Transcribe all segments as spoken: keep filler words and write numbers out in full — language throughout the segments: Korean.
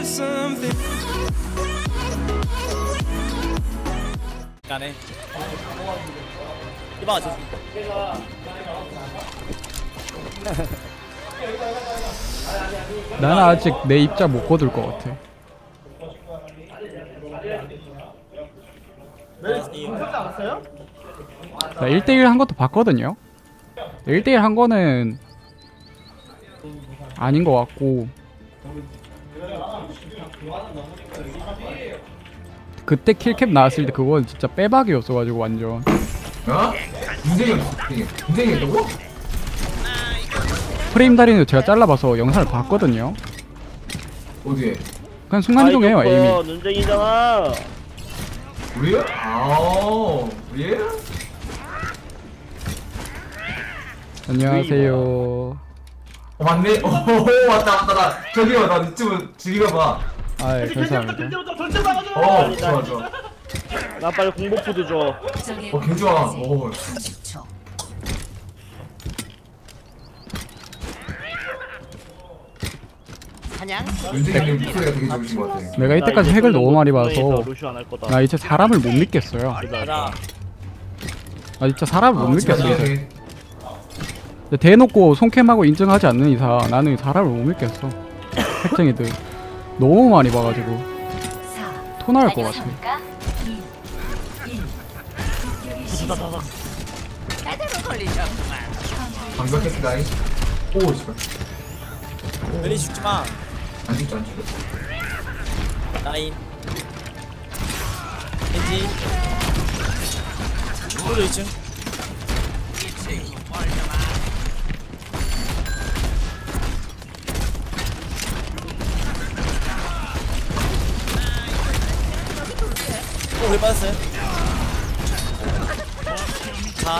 가네. 이봐 저. 나는 아직 내 입자 못 거둘 것 같아. 나 일 대 일 한 것도 봤거든요. 일 대 일 한 거는 아닌 것 같고, 그때 킬캡 나왔을 때 그건 진짜 빼박이었어가지고 완전. 어? 인생이 인생이 했다고? 프레임 달인을 제가 잘라봐서 영상을 봤거든요. 어디에? 그냥 순간이동해요 에임이. 눈쟁이잖아. 우리야? 아, 우리야? 안녕하세요. 어, 맞네. 오, 맞다, 맞다. 나 저기요, 나 유튜브 즐기가 봐. 아, 예, 감사합니다. 어, 좋아, 좋아. 나 빨리 공복푸드 줘. 어, 개 좋아. 오. 윤생님 목소리가 되게 좋으신 것 같아. 내가 이때까지 핵을 너무 많이 봐서 루슈 안할 거다. 나 이제 사람을 못 믿겠어요. 가자. 아 진짜 사람을 못 믿겠어 이제. 돼. 대놓고 손캠하고 인정하지 않는 이상 나는 사람을 못 믿겠어. 핵쟁이들 너무 많이 봐가지고 토날 것 같아. 방벽했다잉. 오, 씨발. 메리 죽지 마. 안 죽지, 안 죽어. 나인. 겐지. 소리 이 층. 어, 왜 빠졌어요? 자.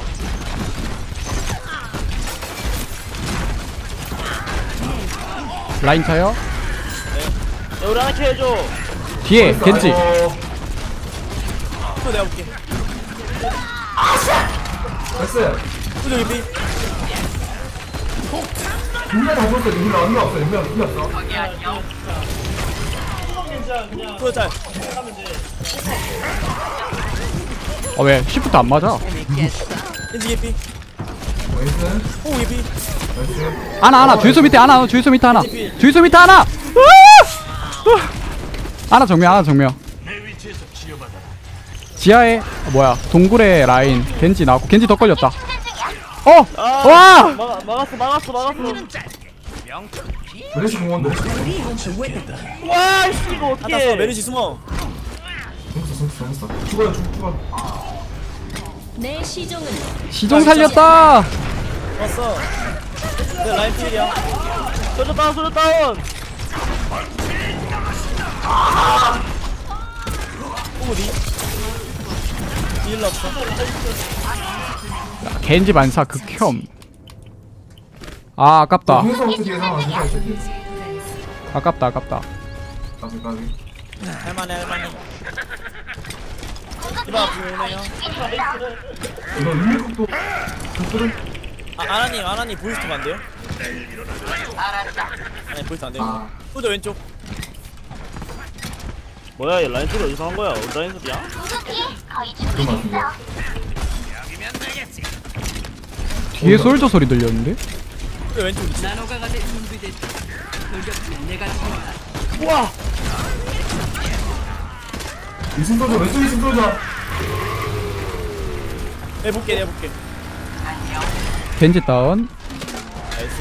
라인 차요? 네. 야, 우리 하나 캐해줘. 뒤에 겐지. 또 내가 볼게. 됐어요. 또 저기 비. 분명 다 줬어. 힘이 없어, 없어. 힘이 없어, 힘이 없어. 또 잘. 어 왜 시프트 안 맞아? 겐지 개피. 나이스. 오 개피. 나이스. 하나 하나 주유소 밑에 하나 주유소 밑에 하나 주유소 밑에 하나. 하나 정면 하나 정면. 지하에 어, 뭐야 동굴에 라인 겐지 나왔고 겐지 더 걸렸다. 어! 아, 와! 막아, 막았어 막았어 막았어. 메르시 공원 메르시 와 이씨 이거 어떡해. 메르시 숨어. 죽었어, 죽었어, 죽었어. 죽어요, 죽어, 죽어. 내 시종은 시종 살렸다. 왔어. 내 라인 필이야. 소저 다운 소저 다운. 오리. 일 없어. 겐지 만사 극혐. 아 아깝다. 뒤에서 어떻게 해서 뒤에서 어떻게 아깝다 아깝다. 까비 까비. 할만해 할만해. 이봐 부오네요. 이거 일일국도 국도를 아 아나님 아나님 보이스트 안 돼요? 아니 보이스트 안 돼요. 아 소저 왼쪽. 뭐야 얘 라인 소리 어디서 한 거야? 우리 라인 소리야? 그런 것 같은데. 뒤에 솔저 소리 들렸는데? 왜 왼쪽 있지? 우와! 이승 쏘자, 왼쪽 이승 쏘자. 내볼게 내볼게. 겐지 다운. 나이스.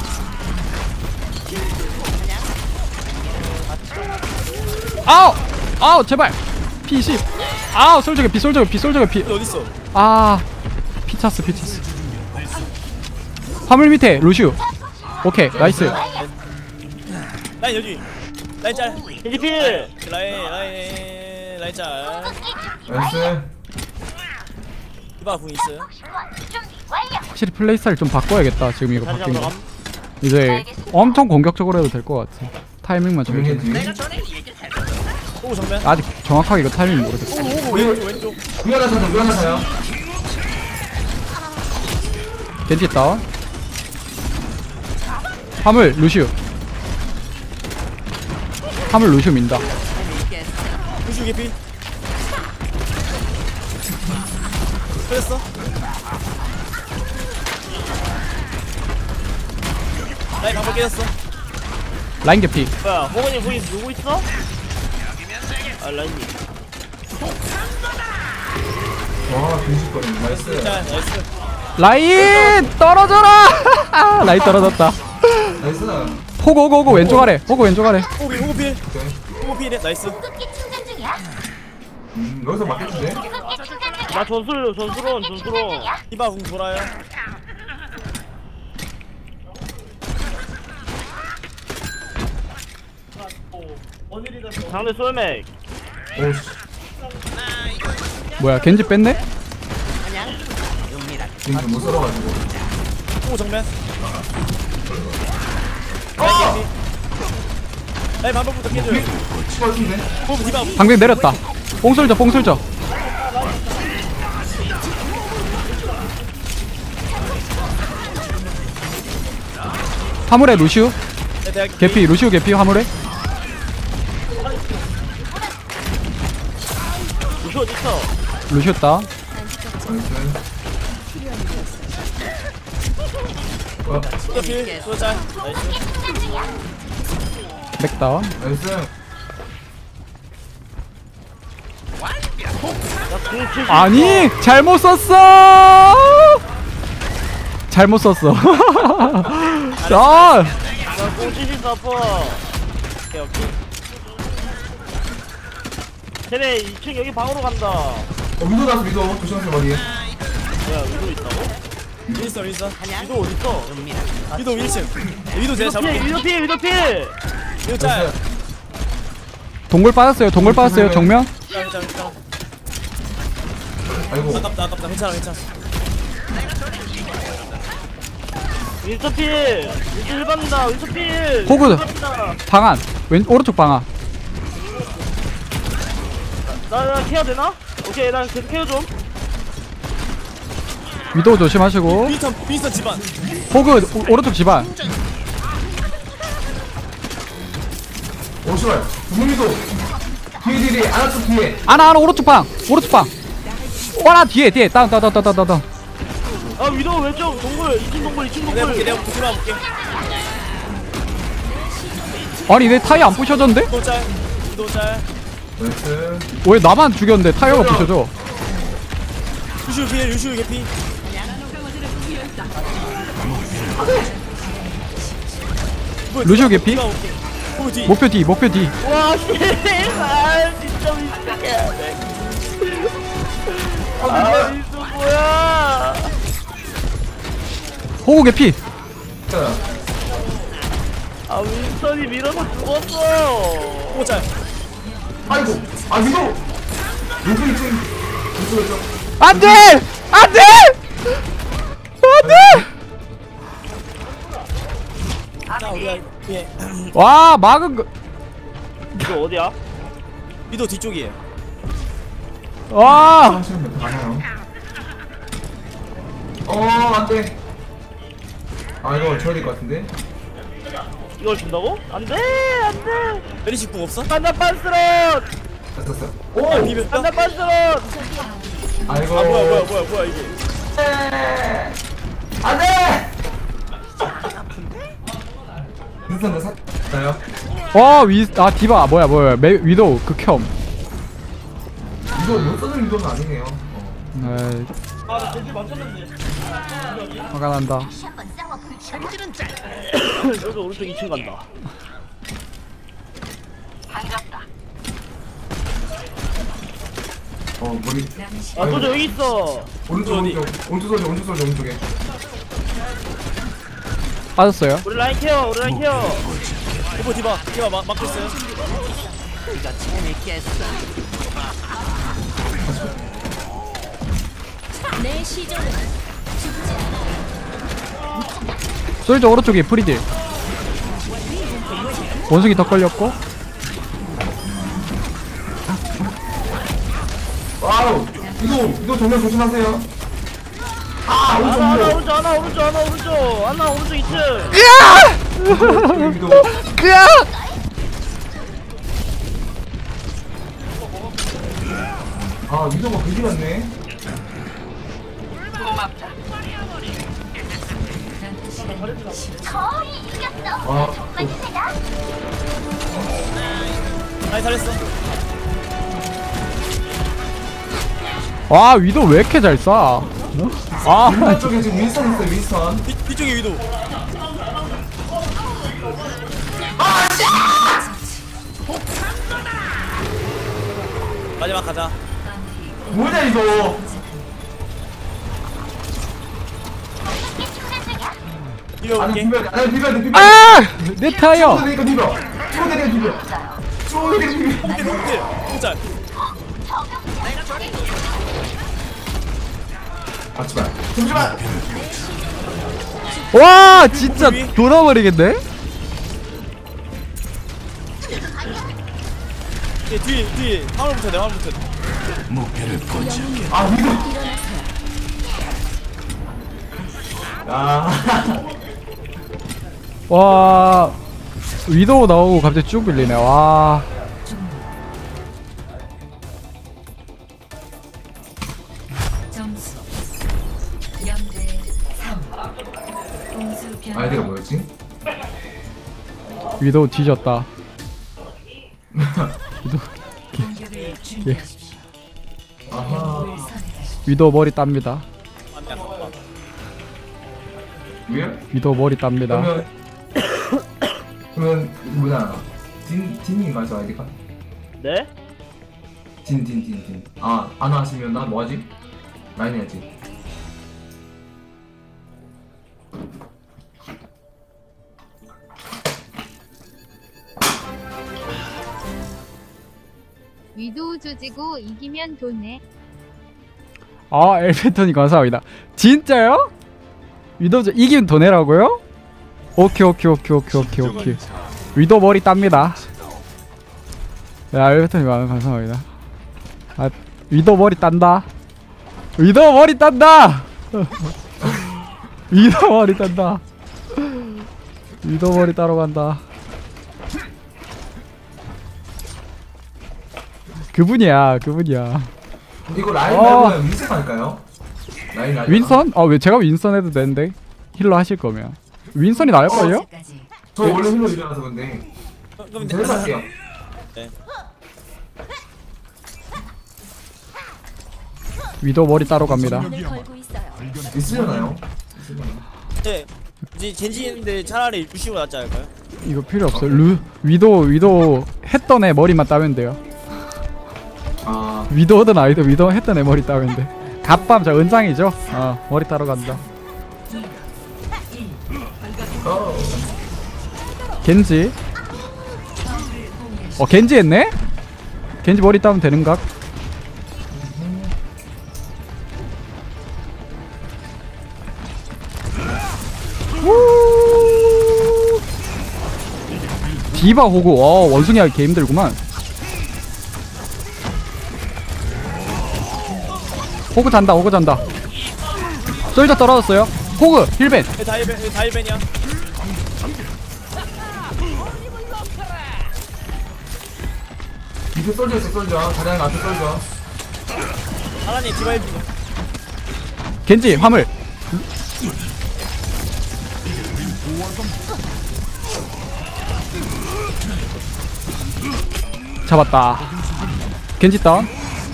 아우! 아우 제발! 피 십. 아우 솔저게 피 솔저게 피 솔저게 피. 근데 어딨어? 아 피차스 피차스. 화물 밑에 루슈. 오케이 나이스. 라인 여기. 라인 짤. 겐지 필. 라인 라인 라인 짤. 나이스. 이봐 궁 있어요? 확실히 플레이 스타일 좀 바꿔야겠다. 지금 이거 다시 바뀐 한번 거. 감. 이제 엄청 공격적으로 해도 될 것 같아. 타이밍만 잘 정면 좀. 뒤에. 오 정면. 아직 정확하게 이거 타이밍 모르겠어. 오 왼쪽 왼쪽. 위 하나 사요, 위 하나 사요. 겐지 다운. 화물 루슈. 화물 루시오 민다. 루슈 개피. 그랬어? 라인 방법 깨졌어. 라인 개피. 뭐야 호건이 거기 누구 있어? 아 라인님 와 빈식거리 나이스. 자, 나이스. 라인 떨어져라. 라인 떨어졌다. 나이스. 호구 호구 호구 왼쪽 아래. 호구 왼쪽 아래. 호비 호구필. 오케이. 호구필이네. 나이스. 음 여기서 맞겠는데? 나 전술 전술원 전술원 디바 궁 돌아요. 상대 솔맥 오씨. 뭐야 겐지 뺐네? 지금 못 썰어가지고. 호구 정면. 라인 개피. 라인 방법부터 깨줘요. 치워진데? 호구 디바. 방벽 내렸다. 뽕솔져 뽕솔져. 화물에 루시우 네, 대학 개피. 루시우 개피 화물에. 루시 어딨어? 루시우 따. 나이스. 어 호구필. 소자. 나이스. 맥다운. 나이스. 나궁 칠십 아니 잘못 썼어. 잘못 썼어. 아 나궁 칠십사 퍼센트 오케이 오케이 쟤네 이 층 여기 방으로 간다 어 위도 나서 위도 조심하세요 머리에. 뭐야 위도 있다고? 윈스턴 윈스턴. 위도 어딨어? 위도 일 층. 위도 제가 위도 잡을게. 필! 위도 필! 위도 필! 위도 짤. 나이스. 동굴 빠졌어요. 동굴 빠졌어요. 정면. 짤, 짤, 짤. 아이고. 아깝다 아깝다. 괜찮아 괜찮아. 윈서 필! 윈서 일 받는다! 윈서 필! 호그. 일 받는다. 방안. 왼 오른쪽 방안. 나, 나 케어 되나? 오케이 난 계속 케어 좀 위도우 조심하시고. 윈스턴 윈스턴 집안. 호그 오, 오른쪽 집안. 오 씨발. 두분이도 뒤에 뒤에 안쪽 뒤에. 아나 아나 오른쪽 방. 오른쪽 방. 와나 뒤에 뒤에 다운 다운 다운 다운 다운 다운. 아 위도 왼쪽 동굴 이 층 동굴 이 층 내가 볼게 동굴 내가 볼게. 디바 볼게. 아니 내 타이어 안 부셔졌는데? 위도 짤. 위도 짤. 나이스. 왜 나만 죽였는데 타이어가 부셔져? 유슈 필 유슈 개피. 루시오 개피? 디바 볼게. 호구 뒤. 목표 D 목표 D. 와 씨발 진짜 미치게 아 윈서 뭐야 호그 개피. 자. 아 윈선이 밀어서 죽었어 호구 짤. 아이고. 아 위도. 누구 이층 누구였죠? 안돼 안돼 안돼. 자 우리가 예. 와 막은 거. 이거 어디야? 위도 뒤쪽이에요. 와 하시는 몇 가나요? 어 안돼. 아 이거 줘야 될 것 같은데. 이걸 준다고? 안돼 안돼 메리시 궁 없어? 간다 빤스런 됐어 됐어. 야, 오. 비벼. 간다 빤스런 아이고. 아 뭐야 뭐야 뭐야 뭐야 이게. 안돼. 인스턴 더 샀나요? 와 위 아 디바 뭐야 뭐야 메, 위도우 극혐. 이거 못 써준 이거는 아니네요. 어. 에이 아나 벤지 맞췄는데. 화가 난다. 여기서 오른쪽 이 층 간다 어 머리. 아 소저 여기 있어 오른쪽 어디? 오른쪽 오른쪽 소리 오른쪽 소리 오른쪽에. 빠졌어요. 우리 라인 케어 우리 라인 케어 호구 디바. 디바 막 막고 있어요. 내 시종은 죽지 않아. 솔저 오른쪽에 프리딜. 원숭이 더 걸렸고. 와우. 이거 이거 정면 조심하세요. 아 하나 하나 오른쪽 오른쪽 하나 오른쪽 하나 오른쪽 하나 오른쪽 이 층 위도. 위도. 으악! 아 위도가 그지 같네. 아 라인 잘했어. 와 위도 왜 이렇게 잘 쏴? 아 윈선 쪽에 지금 윈선 있어요 윈선. 뒤, 뒤쪽에 위도. 마지막 가자. 뭐냐 이거. 이거 아니 볼게. 비벼 아니 비벼 비벼. 아! 내 타이어! 쏘니까 비벼. 쏘니까 비벼. 쏘니까 비벼. 홍대 홍대 홍짤. 아 제발 잠시만. 와 진짜 돌아버리겠네? 뒤에 뒤에 뒤에 화물 붙여 내 화물 붙여. 아 위도. 아 와 위도우 나오고 갑자기 쭉 빌리네. 와 점수 영 대 삼. 공수 변화. 아이디가 뭐였지? 위도우 뒤졌다. 공격을 준비하십시오. 아하. 위도우 머리 땁니다. 안돼 안돼. 왜? 위도우 머리 땁니다. 그러면 그러면 뭐냐? 딘 딘이 맞아 아이디가? 네? 딘 딘 딘 딘. 아 안 하시면 나 뭐하지? 라인 해야지. 위도우 조지고 이기면 돈내. 아 엘페톤이 감사합니다. 진짜요? 위도우 저 이기면 더 내라고요? 오케이 오케이 오케이 오케이 오케이 오케이. 위도우 머리 땁니다. 야 엘페톤이 감사합니다. 아 위도우 머리 딴다. 위도우 머리 딴다. 위도우 머리 딴다. 위도우 머리 따러 간다. 그분이야 그분이야. 이거 라인 어. 말고는 윈슨 할까요? 라인 라인. 윈선? 아 왜 제가 윈선 해도 되는데 힐러 하실 거면 윈선이 나을걸요? 어제까지 저 원래 힐러 일어나서 근데 어, 그럼 저 해서 할게요. 위도 머리 따러 갑니다. 눈을 걸고 있어요. 있으려나요? 네. 이제 젠지인데 차라리 루시오 낫지 않을까요? 이거 필요 없어요. 루 위도 위도 했던 애 머리만 따면 돼요. 아 위도든 아이도 위도 했던 애 머리 따면 돼. 갑밤 저 은장이죠? 어 머리 따러 간다. 어. 겐지. 어 겐지 했네? 겐지 머리 따면 되는가? 우 디바 호구. 어 원숭이 하기 개 힘들구만. 호그 잔다 호그 잔다. 솔저 떨어졌어요. 호그 힐벤. 여기 다이벤 여기 다이벤이야. 밑에 쏠져 있어 쏠져. 자리랑 앞에 쏠져. 하나님 디바이브. 겐지 화물. 잡았다. 겐지 다운.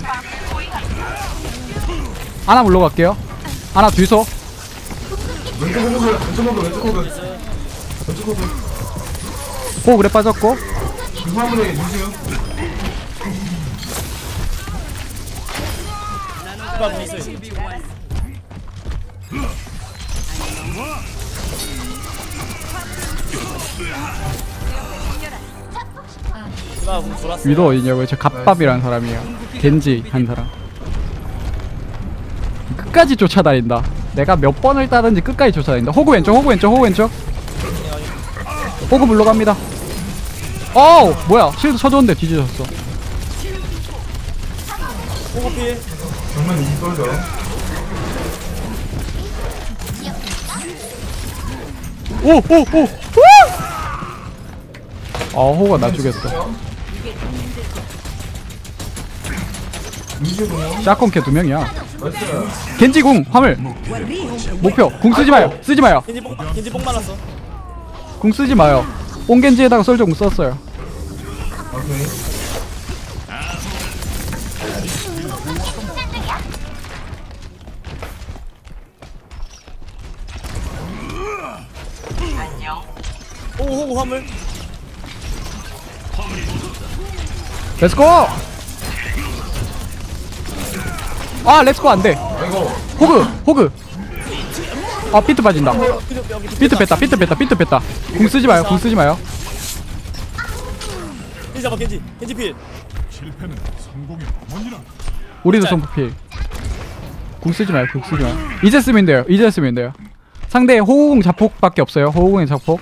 하나 물러갈게요. 하나 뒤서. 왼쪽 호그 왼쪽 호그 왼쪽 호그 왼쪽 호그. 호 그래 빠졌고. 그 화물에 누구요? 디바 분 있어요. 디바 분 돌았어. 위도 어디냐고요? 저 갑밥이라는 사람이에요. 겐지 한 사람. 끝까지 쫓아다닌다. 내가 몇 번을 따든지 끝까지 쫓아다닌다. 호구 왼쪽 호구 왼쪽 호구 왼쪽. 호구 물러갑니다. 어우 뭐야 실드 쳐줬는데 뒤지셨어. 호구필. 정면 밑에 쏠져. 오오오 아 호구가 나 죽였어. 루시공. 샤콘캐 두 명이야. 나이스. 겐지 궁 화물. 목표 궁 쓰지 마요. 쓰지 마요. 겐지 뽕 겐지 뽕 말았어. 궁 쓰지 마요. 뽕겐지에다가 솔저 궁 썼어요. 오케이. 오 호구 화물. 렛츠고! 아 렛츠고 안돼. 아이고. 호그 호그. 아 비트 빠진다. 비트 뺐다 비트 뺐다 비트 뺐다. 궁 쓰지 마요. 궁 쓰지 마요. 겐지 잡아 겐지 겐지 필. 우리도 손필. 궁 쓰지 마요. 궁 쓰지 마요. 이제 쓰면 돼요. 이제 쓰면 돼요. 상대 호구궁 자폭밖에 없어요. 호구궁의 자폭.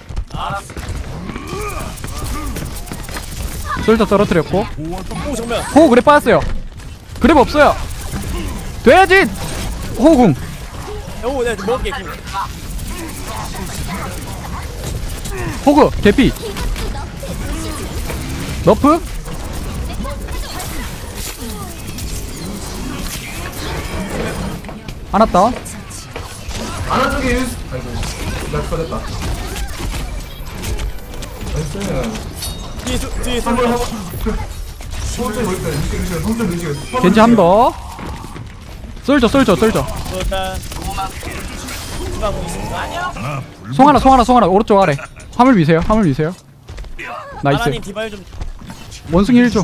솔저 떨어뜨렸고. 오 정면. 호구 그래 빠졌어요. 그랩 없어요. 돼야지. 호구궁. 오 내가 먹을게. 궁. 호그 개피. 너프. 안 왔다. 아나 쪽에 유스. 아이고. 나 터졌다. 나이스. 뒤에 수- 뒤에 한번 손. 한번. 손좀 보일까? 루시 루시 손좀 루시. 겐지 한 더. 솔저 솔저 솔저. 일단 누가 공 있습니다. 송하나 송하나 송하나 오른쪽 아래. 화물 미세요. 화물 미세요. 나이스. 하나님 디바일 좀. 원숭이 일 조.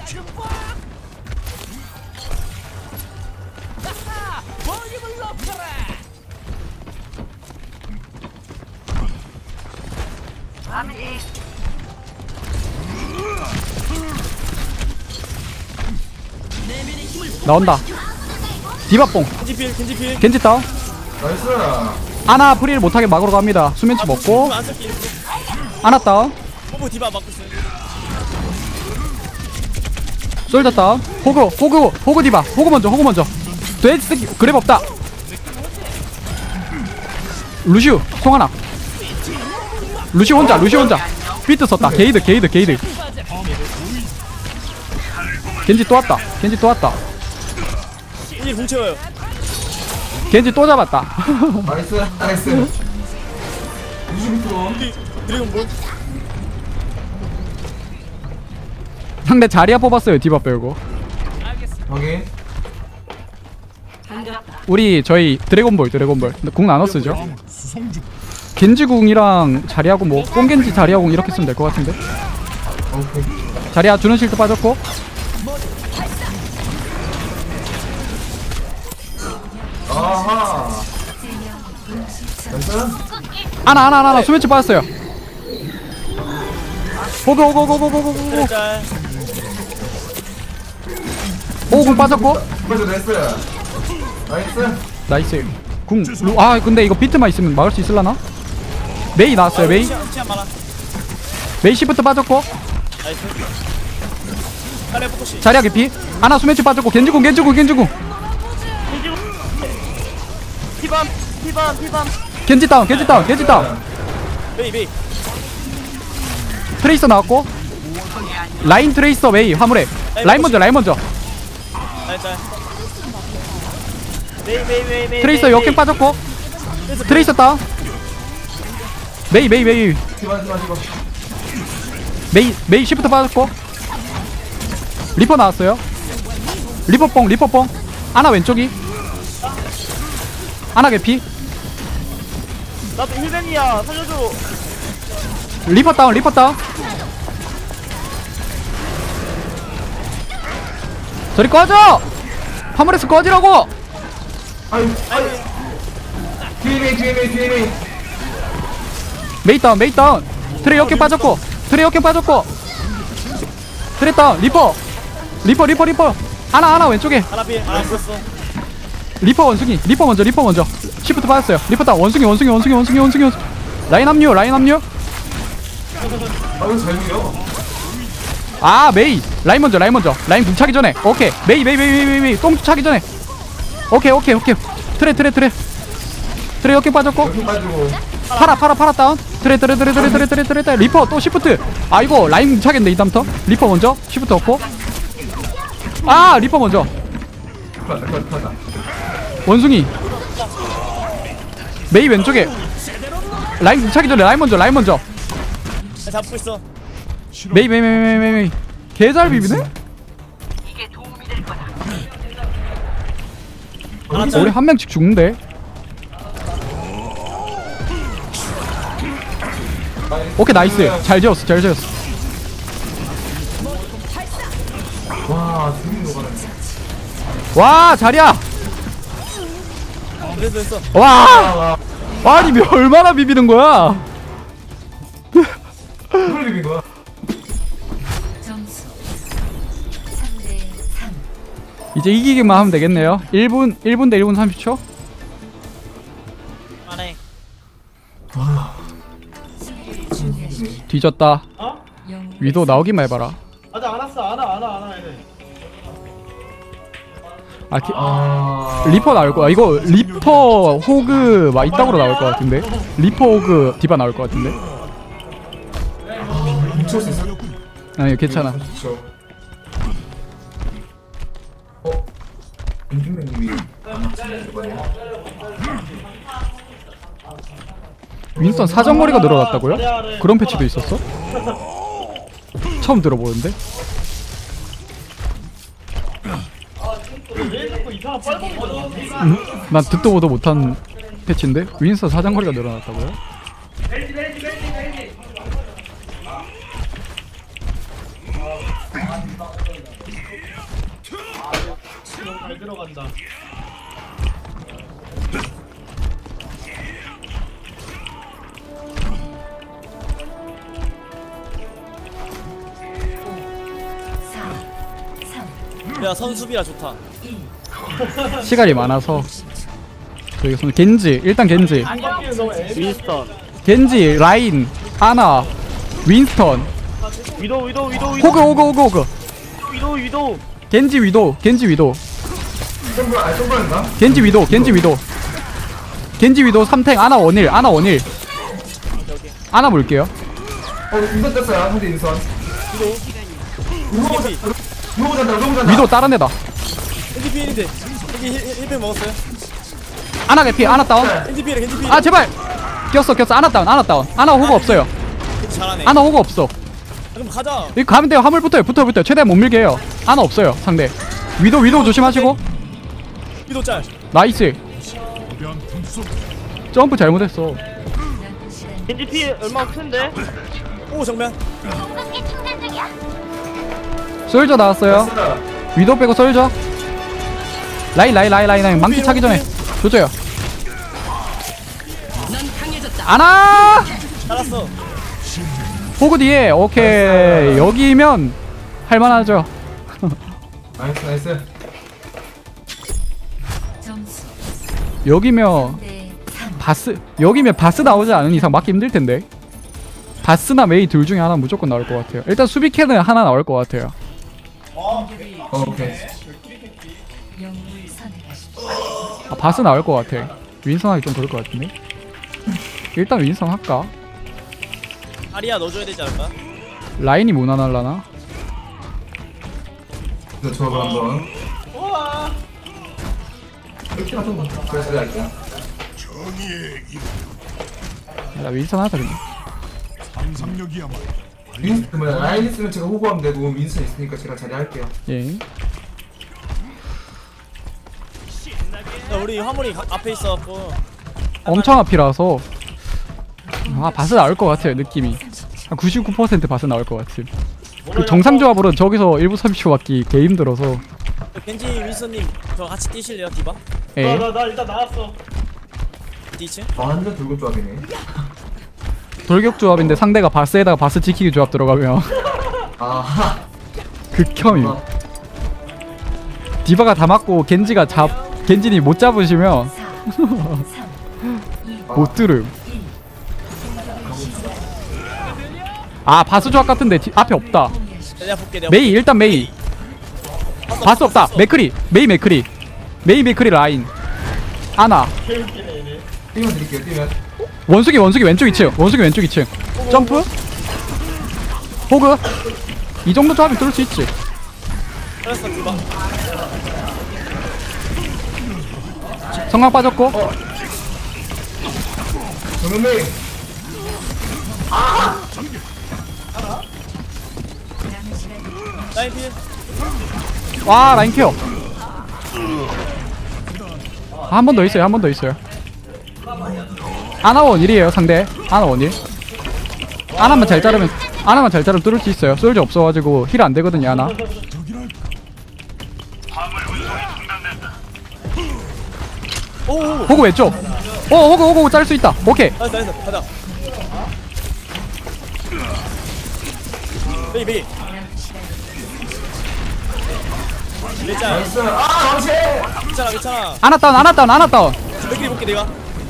나온다. 디바뽕. 겐지 필 겐지 필. 겐지 다운. 나이스. 아나 프리를 못하게 막으러 갑니다. 수면치 먹고. 안 쓸게. 아나 다운. 호구 디바 막고 있어요. 솔저 다운. 호그 호그 호그 디바. 호그 먼저 호그 먼저. 돼지 새끼 그랩 없다. 루시우 송하나. 루시 혼자 루시 혼자. 비트 썼다. 게이드 게이드 게이드. 겐지 또 왔다. 겐지 또 왔다. 겐지 공 채워요. 겐지 또 잡았다. 나이스. 나이스. 루시 밑으로. 드래곤볼. 상대 자리야 뽑았어요. 디바 빼고. 확인. 우리 저희 드래곤볼 드래곤볼. 근데 궁 나눠 쓰죠. 겐지 궁이랑 자리하고 뭐 뽕겐지 자리하고 이렇게 쓰면 될 것 같은데. 오케이. 자리야 주는 실드 빠졌고. 아하. 나이스. 아나 아나 아나 아나 수면치 빠졌어요. 호그 호그 호그 호그 호그 호그. 짤. 호그 빠졌고. 맞아 나이스. 나이스. 나이스. 궁. 루- 아 근데 이거 비트만 있으면 막을 수 있을라나? 메이 나왔어요. 메이. 시간 시간 많아. 메이 시프트 빠졌고. 나이스. 빨리 포커시. 자리야 개피. 아나 수면치 빠졌고. 겐지궁 겐지궁 겐지궁. 피밤 피밤 피밤. 겐지 다운 겐지 다운 겐지 다운. 베이 베이. 트레이서 나왔고. 라인 트레이서 메이 화물에. 라인 먼저 라인 먼저. 나이스 짤. 메이 메이 메이 메이. 트레이서 메이, 역행 메이. 빠졌고. 트레이서 다운. 메이 메이 메이 디바 디바 디바. 메이 메이 시프트 빠졌고. 리퍼 나왔어요. 리퍼 뽕 리퍼 뽕. 아나 왼쪽이. 아나 개피. 나도 힐벤이야. 살려줘. 리퍼 다운 리퍼 다운. 저리 꺼져. 화물에서 꺼지라고. 아이 아이. 뒤에 메이 뒤에 메이 뒤에 메이. 메이 다운 메이 다운. 트레 역행 빠졌고. 트레 역행 빠졌고. 트레 다운 리퍼 리퍼 리퍼 리퍼. 아나 아나 왼쪽에. 하나 필. 하나 썼어. 리퍼 원숭이 리퍼 먼저 리퍼 먼저. 시프트 빠졌어요. 리퍼 다운. 원숭이 원숭이 원숭이 원숭이 원숭이 원숭이. 라인 합류 라인 합류. 아유 잘 밀려. 아 메이 라인 먼저 라인 먼저. 라인 궁 차기 전에. 오케이 메이 메이 메이 메이 메이, 메이. 똥 차기 전에. 오케이 오케이 오케이. 트레 트레 트레 트레 역행 빠졌고. 이렇게 빠지고. 파라 파라 파라 다운. 트레 트레 트레 트레 트레 트레 트레 트레. 리퍼 또 시프트. 아 이거 라인 궁 차겠네 이 다음부터. 리퍼 먼저 시프트 없고. 아 리퍼 먼저. 컷다 컷 컷다. 원숭이 메이 왼쪽에 라인 차기 전에 라인 먼저 라인 먼저 나 잡고 있어. 메이 메이 메이 메이 메이 메이 개잘 비비네? 하나 우리 짤. 한 명씩 죽는데. 오케이 나이스 잘 지었어 잘 지었어. 와 죽는 거 봐라. 와 자리야 그래도 됐어. 와 아니 몇- 얼마나 비비는 거야. 뭘 비빈 거야? 점수 삼 대 삼. 이제 이기기만 하면 되겠네요. 일 분 일 분 대 일 분 삼십 초. 안해. 수비를 준비하십시오. 뒤졌다. 영웅을 위도 나오기만 해봐라. 아직 안 왔어. 안 와, 안 와, 안 와. 얘네. 아 기, 아 리퍼 나올 거야. 이거 리퍼 호그 막 이따구로 나올 것 같은데. 리퍼 호그 디바 나올 것 같은데. 뭉칠 수 있어? 아니 괜찮아. 그렇죠. 어? 김준배님이 안 맞추네 이번에. 윈스턴 사정거리가 늘어났다고요? 그런 패치도 있었어? 처음 들어보는데? 왜 자꾸 이상한 빨간 거 넣어? 음? 난 듣도 보도 못한 패치인데? 윈스턴 사정거리가 늘어났다고요? 잘 들어간다. 사, 삼, 야 선수비라 좋다. 시간이 많아서 저기 손 겐지 일단 겐지 바퀴는 너무 애. 윈스턴. 겐지 라인 아나 윈스턴 위도, 위도, 위도, 위도. 호그 호그 호그 호그 위도, 위도. 겐지 위도 겐지 위도 썸블 아니 썸블인가? 겐지 위도 겐지 위도 겐지 위도 삼탱 아나 원일 아나 원일 아나 볼게요. 어 인선 떴어요 상대 인선. 겐지. 누구 잔다 누구 잔다. 위도 다른 애다. 겐지 피일인데. 겐지 힐- 힐팩 먹었어요. 아나 개피 아나 다운. 겐지 피일 겐지 피일. 아 제발 꼈어 꼈어 아나 다운 아나 다운 아나 호그 없어요. 겐지 잘하네. 아나 호그 없어. 그럼 가자. 여기 가면 돼요. 화물 붙어요 붙어요 붙어요. 최대한 못 밀게 해요. 아나 없어요 상대. 위도 위도 조심하시고. 위도 짤. 나이스. 점프 잘못했어. 남은 시간 겐지 피 얼마 큰데? 오 정면. 솔저 나왔어요. 됐어. 위도 빼고 솔저. 라인 라인 라인 라인 라인 망치 차기 전에 조져요. 아나 잘했어. 호그 뒤에 오케이 여기면 할만하죠. 나이스 나이스. 점수 여기면 대 삼. 바스 여기면 바스 나오지 않은 이상 막기 힘들 텐데. 바스나 메이 둘 중에 하나 무조건 나올 것 같아요. 일단 수비캐는 하나 나올 것 같아요. 어, 오케이. 영웅을 선택하십시오. 아, 바스 나올 것 같아. 윈선 하기 좀 그럴 것 같은데. 일단 윈선 할까? 아리야 넣어줘야 되지 않을까? 라인이 무난할라나? 이거 조합을 한번. 이렇게 좀 더. 그래서 내가 할게요. 나 윈선 하자 그냥. 윈 그러면 라인 있으면 제가 호구하면 되고 윈선 있으니까 제가 자리할게요. 예. 야, 우리 화물이 가- 앞에 있어갖고. 엄청 앞이라서 아 바스 나올 것 같아요 느낌이. 한 구십구 퍼센트 바스 나올 것 같음. 그 정상 조합으로는 저기서 일 분 삼십 초 받기 개 힘들어서. 겐지 윈서님 저 같이 뛰실래요 디바? 예. 나, 나, 나 일단 나왔어. 뒤층? 완전 돌고 조합이네. 돌격 조합인데 상대가 바스에다가 바스 지키기 조합 들어가면 아하. 극혐임. 어. 디바가 다 맞고 겐지가 잡 겐진이 못 잡으시면 사, 삼, 이, 못 들음. 아 바스 조합 같은데 뒤, 앞에 없다. 내가 볼게 내가 메이 일단 메이. 바스 없다. 맥크리 메이 맥크리 메이 맥크리 라인 아나 뛰면 드릴게요. 뛰면. 원숭이 원숭이 왼쪽 이 층 원숭이 왼쪽 이 층 점프 호그 이 정도 조합이 뚫을 수 있지. 잘했어 디바. 성광 빠졌고. 정은미. 라인 필. 와 라인 케어. 아, 한 번 더 있어요. 한 번 더 있어요. 아나 원일이에요 상대. 아나 원일. 아나만 잘 자르면 아나만 잘 자르면 뚫을 수 있어요. 솔저 없어가지고 힐 안 되거든요 아나. 오. 호구 왼쪽. 오 호구 호구 자를 수 있다. 오케이. 나이스 나이스 가자. 베이 베이. 괜찮아 나이스. 아 망치. 괜찮아 괜찮아. 아나 다운 아나 다운 아나 다운. 맥크리 볼게 내가.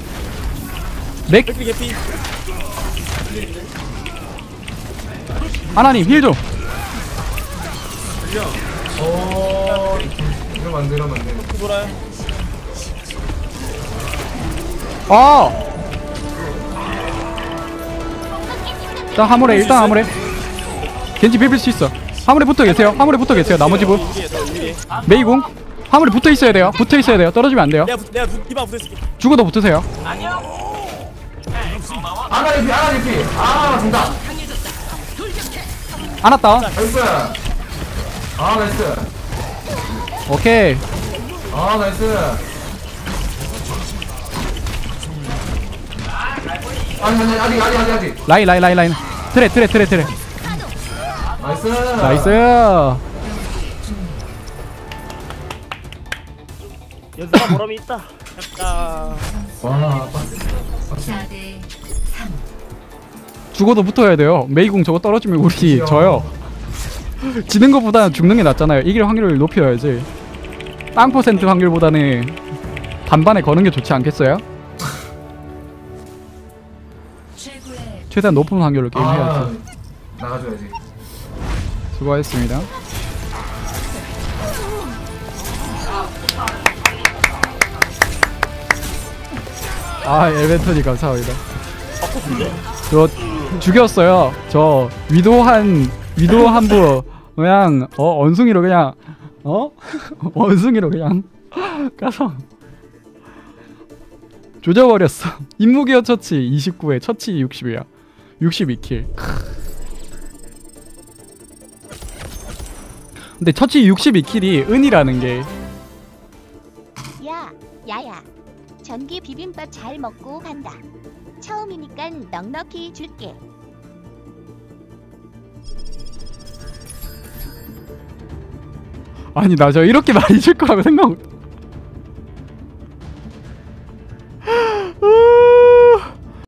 맥 맥크리 개피. 아나님 힐 좀. 오. 이러면 안 돼. 이러면 안 돼. 돌아요. 아. 일단 화물에 일단 화물에. 겐지 비빌 수 있어. 화물에 붙어 계세요. 화물에 붙어 계세요. 나머지 분. 위에 더 위에. 메이궁. 화물에 붙어 있어야 돼요. 붙어 있어야 돼요. 떨어지면 안 돼요. 내가 붙- 내가 붙- 이방 붙어있을게. 죽어도 붙으세요. 아나 리피. 아나 리피. 아 된다. 아나 다운. 나이스. 아 나이스. 오케이. 아 나이스. 아니 아니 아직 아직 아직 아직. 라인 라인 라인 라인. 트레 트레 트레 트레. 나이스. 나이스. 연습한 보람이 있다. 아. 와. 사 대 삼. 죽어도 붙어야 돼요. 메이궁 저거 떨어지면 우리 그치요. 져요. 지는 것보다는 죽는 게 낫잖아요. 이길 확률을 높여야지. 땅 퍼센트 확률보다는 반반에 거는 게 좋지 않겠어요? 최고의 최대한 높은 확률로 게임 아 해야지. 나가줘야지. 수고하셨습니다. 아 엘벤턴이 감사합니다. 저 죽였어요. 저 위도 한 위도 한부 그냥 어 원숭이로 그냥 어 원숭이로 그냥 가서 조져버렸어. 임무기어 처치 이십구 회, 처치 육십 회야. 육십이 킬. 근데 처치 육십이 킬이 은이라는 게 야, 야야. 전기 비빔밥 잘 먹고 간다. 처음이니까 넉넉히 줄게. 아니 나 저 이렇게 많이 줄 거라고 생각 못